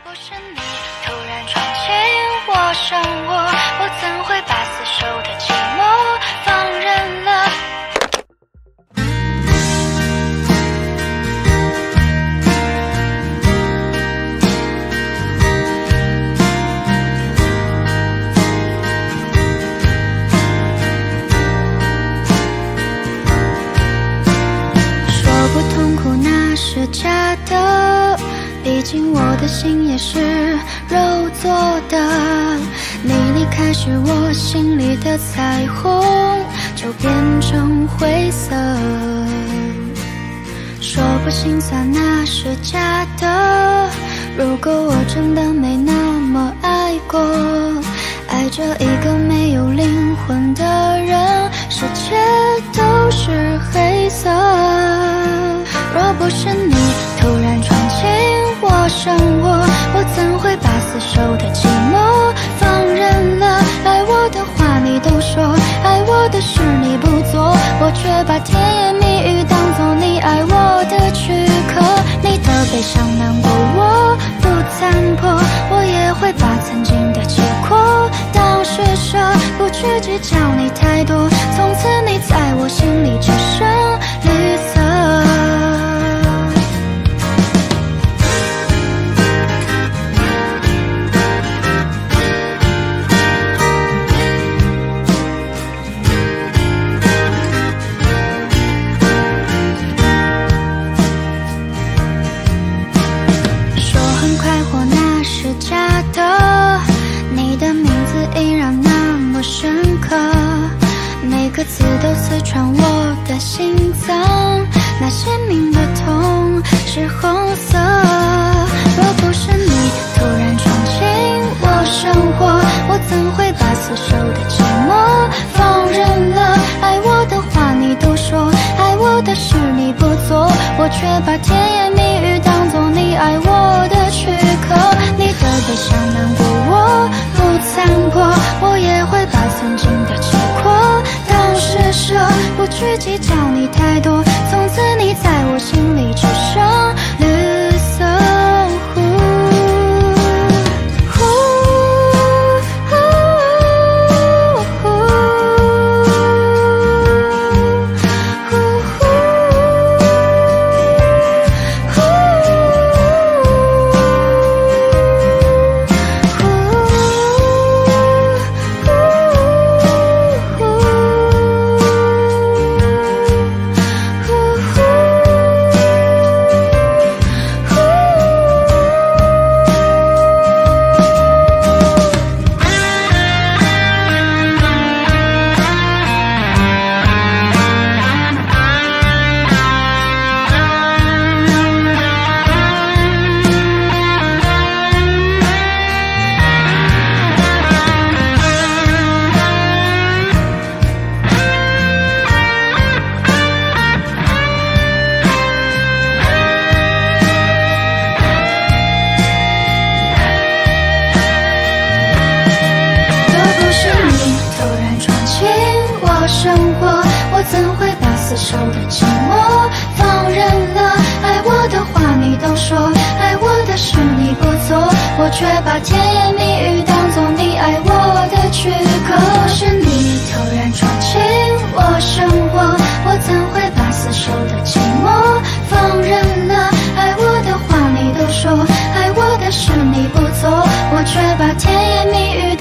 不是你突然闯进我生活，我怎会把厮守的寂寞放任了？说不痛苦那是假的，毕竟我的心也是肉做的。你离开时，我心里的彩虹就变成灰色。说不心酸那是假的，如果我真的没那么爱过，爱着一个没有灵魂的人，世界都是黑色。若不是你突然闯进我生活，我怎会把厮守的寂寞放任了？爱我的话你都说，爱我的事你不做，我却把甜言蜜语当作你爱我的躯壳。你的悲伤难过我不残破，我也会把曾经的结果当施舍，不去计较你太多，从此你在我心里只剩绿色。每个字都刺穿我的心脏，那鲜明的痛是红色。若不是你突然闯进我生活，我怎会把厮守的寂寞放任了？爱我的话你都说，爱我的事你不做，我却把甜言蜜语当作你爱我的躯壳。你的悲伤难过我不残破，我也会把曾经的结果当施舍，不去计较你太多，从此你在我心里只剩绿色。生活我怎会把厮守的寂寞放任了？爱我的话你都说，爱我的事你不做，我却把甜言蜜语当作你爱我的躯壳。是你突然闯进我生活，我怎会把厮守的寂寞放任了？爱我的话你都说，爱我的事你不做，我却把甜言蜜语